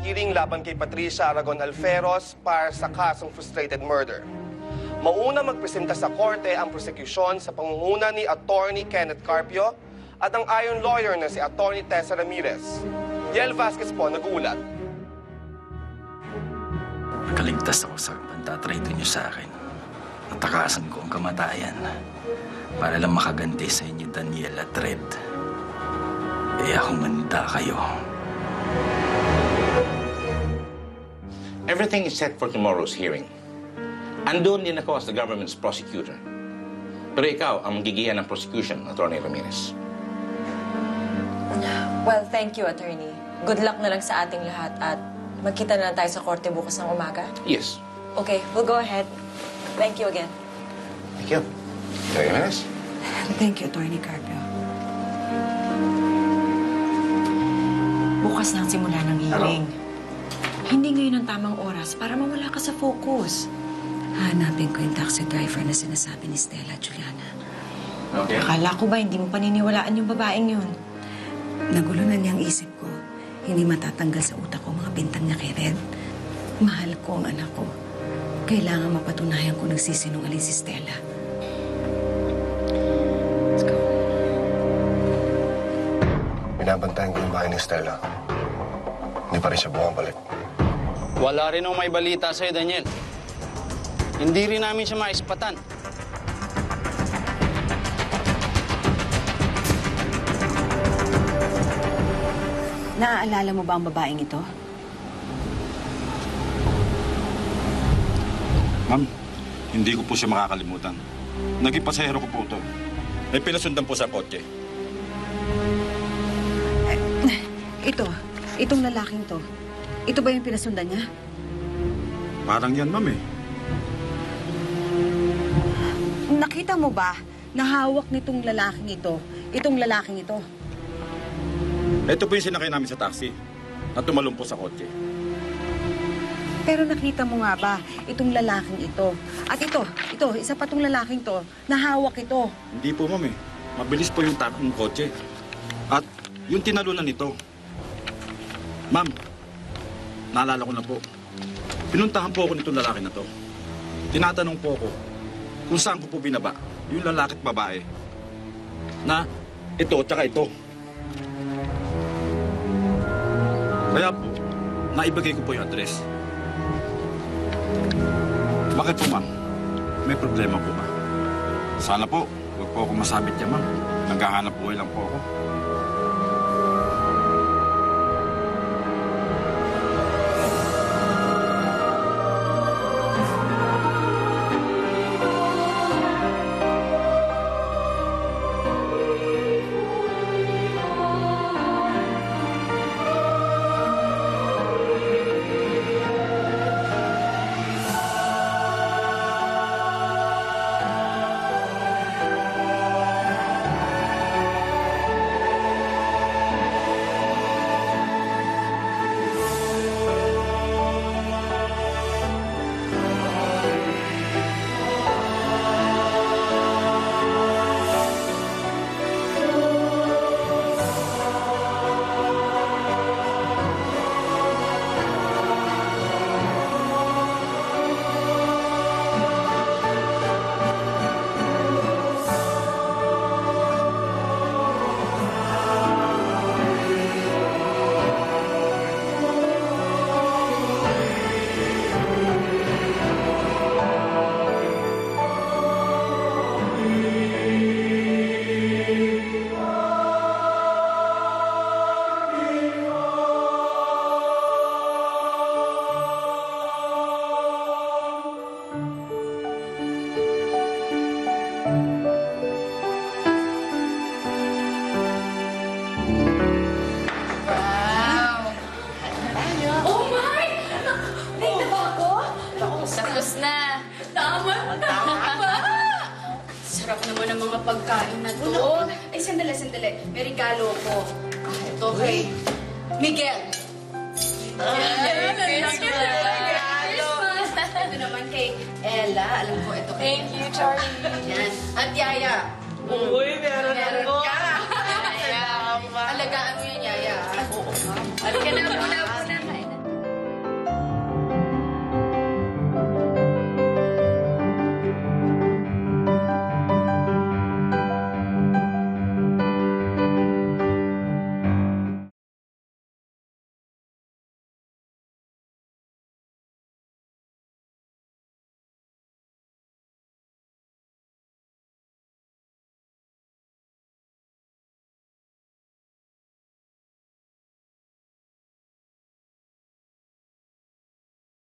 hearing laban kay Patricia Aragon Alferos para sa kasong frustrated murder. Mauna magpresenta sa korte ang prosekusyon sa pangunguna ni Attorney Kenneth Carpio at ang iron lawyer na si Attorney Tessa Ramirez. Yel Vasquez po nag-uulat. Nakaligtas ako sa pagtatrato niyo sa akin. Natakasan ko ang kamatayan para lang makaganti sa inyo, Daniel at Red. Kaya humanda kayo. Everything is set for tomorrow's hearing. Andun din ako as the government's prosecutor. Pero ikaw ang magigihan ng prosecution, Attorney Ramirez. Well, thank you, Attorney. Good luck na lang sa ating lahat at magkita na lang tayo sa korte bukas ng umaga. Yes. Okay, we'll go ahead. Thank you again. Thank you. Attorney Ramirez. Thank you, Attorney Carpio. Bukas na ang simula ng hearing. Hindi ngayon ang tamang oras para mawala ka sa focus. Hanapin ko yung taxi driver na sinasabi ni Stella, Juliana. Okay. Akala ko ba hindi mo paniniwalaan yung babaeng yun? Nagulo na niyang isip ko. Hindi matatanggal sa utak ko mga bintang niya kay Red. Mahal ko ang anak ko. Kailangan mapatunayan ko nagsisinungaling si Stella. Let's go. Binabantayan ko yung bahay ni Stella. Hindi pa rin siya bumabalik. Wala rin ang may balita sa'yo, Daniel. Hindi rin namin siya maispatan. Naaalala mo ba ang babaeng ito? Ma'am, hindi ko po siya makakalimutan. Naging pasahero ko po ito. May pinasundan po sa kotse. Itong lalaking to. Ito ba yung pinasundan niya? Parang yan, ma'am eh. Nakita mo ba na hawak nitong lalaking ito? Itong lalaking ito. Ito po yung sinakay namin sa taxi at tumalon po sa kotse. Pero nakita mo nga ba itong lalaking ito? At ito, isa pa tong lalaking to, nahawak ito. Hindi po, ma'am eh. Mabilis po yung takong kotse. At yung tinalunan nito. Ma'am, naalala ko na po. Pinuntahan po ako nitong lalaki na to. Tinatanong po ako kung saan ko po binaba yung lalaki at babae na ito tsaka ito. Kaya po, naibigay ko po yung address. Bakit po, ma'am? May problema po ba? Sana po, huwag po ako masabit niya, ma'am. Naghahanap buhay lang po ako. Tapos na. Tama. Sarap naman ang mga pagkain na to. Ay, sandali. May regalo ko. Ito kay Miguel. Merry Christmas. Ito naman kay Ella. Alam ko ito. Thank you, Charlie. Yan. At Yaya. Uy, meron Meron ako. ka.